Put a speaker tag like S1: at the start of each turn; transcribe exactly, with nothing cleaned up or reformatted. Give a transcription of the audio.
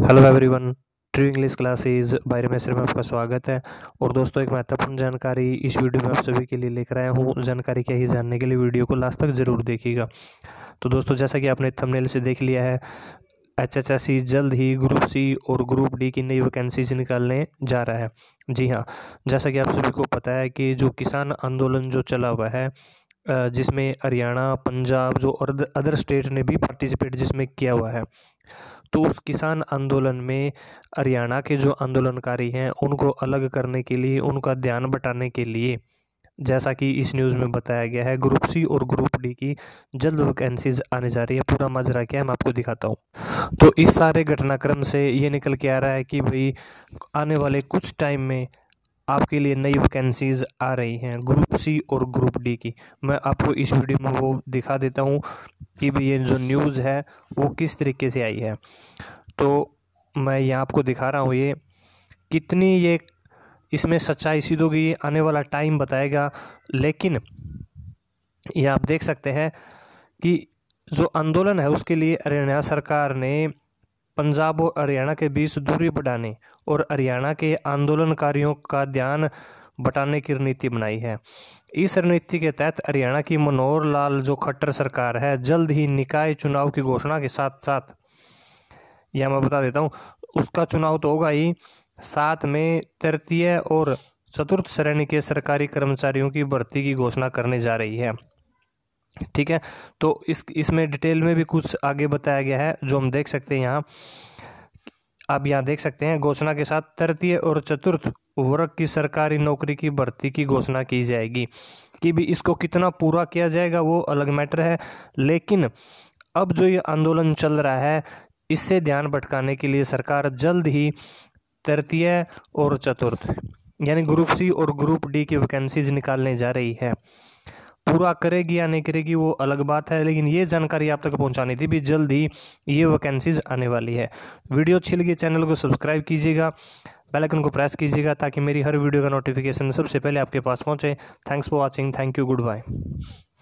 S1: Hello everyone. True English classes by Ramesh में आपका स्वागत है। और दोस्तों, एक महत्वपूर्ण जानकारी इस वीडियो में आप सभी के लिए लेकर आया हूँ। जानकारी क्या ही जानने के लिए वीडियो को लास्ट तक ज़रूर देखिएगा। तो दोस्तों, जैसा कि आपने थंबनेल से देख लिया है, एच एच एस सी जल्द ही ग्रुप सी और ग्रुप डी की नई वैकेंसीज निकालने जा रहा है। जी हाँ, जैसा कि आप सभी को पता है कि जो किसान आंदोलन जो चला हुआ है, अ, जिसमें हरियाणा, पंजाब, जो और अदर स्टेट ने भी पार्टिसिपेट जिसमें किया हुआ है, तो उस किसान आंदोलन में हरियाणा के जो आंदोलनकारी हैं उनको अलग करने के लिए, उनका ध्यान बटाने के लिए, जैसा कि इस न्यूज़ में बताया गया है, ग्रुप सी और ग्रुप डी की जल्द वैकेंसीज आने जा रही है। पूरा माजरा क्या है मैं आपको दिखाता हूँ। तो इस सारे घटनाक्रम से ये निकल के आ रहा है कि भाई आने वाले कुछ टाइम में आपके लिए नई वैकेंसीज आ रही हैं ग्रुप सी और ग्रुप डी की। मैं आपको इस वीडियो में वो दिखा देता हूँ कि भाई ये जो न्यूज़ है वो किस तरीके से आई है। तो मैं यहाँ आपको दिखा रहा हूँ ये कितनी ये इसमें सच्चाई सिद्ध होगी, ये आने वाला टाइम बताएगा। लेकिन ये आप देख सकते हैं कि जो आंदोलन है उसके लिए हरियाणा सरकार ने पंजाब और हरियाणा के बीच दूरी बढ़ाने और हरियाणा के आंदोलनकारियों का ध्यान बटाने की रणनीति बनाई है। इस रणनीति के तहत हरियाणा की मनोहर लाल जो खट्टर सरकार है जल्द ही निकाय चुनाव की घोषणा के साथ साथ, यह मैं बता देता हूँ, उसका चुनाव तो होगा ही, साथ में तृतीय और चतुर्थ श्रेणी के सरकारी कर्मचारियों की भर्ती की घोषणा करने जा रही है। ठीक है, तो इस इसमें डिटेल में भी कुछ आगे बताया गया है जो हम देख सकते हैं यहाँ। आप यहाँ देख सकते हैं, घोषणा के साथ तृतीय और चतुर्थ वर्ग की सरकारी नौकरी की भर्ती की घोषणा की जाएगी। कि भी इसको कितना पूरा किया जाएगा वो अलग मैटर है, लेकिन अब जो ये आंदोलन चल रहा है इससे ध्यान भटकाने के लिए सरकार जल्द ही तृतीय और चतुर्थ यानी ग्रुप सी और ग्रुप डी की वैकेंसीज निकालने जा रही है। पूरा करेगी या नहीं करेगी वो अलग बात है, लेकिन ये जानकारी आप तक पहुंचानी थी भी जल्द ही ये वैकेंसीज आने वाली है। वीडियो अच्छी लगी चैनल को सब्सक्राइब कीजिएगा, बेल आइकन को प्रेस कीजिएगा ताकि मेरी हर वीडियो का नोटिफिकेशन सबसे पहले आपके पास पहुंचे। Thanks for watching, thank you, good bye.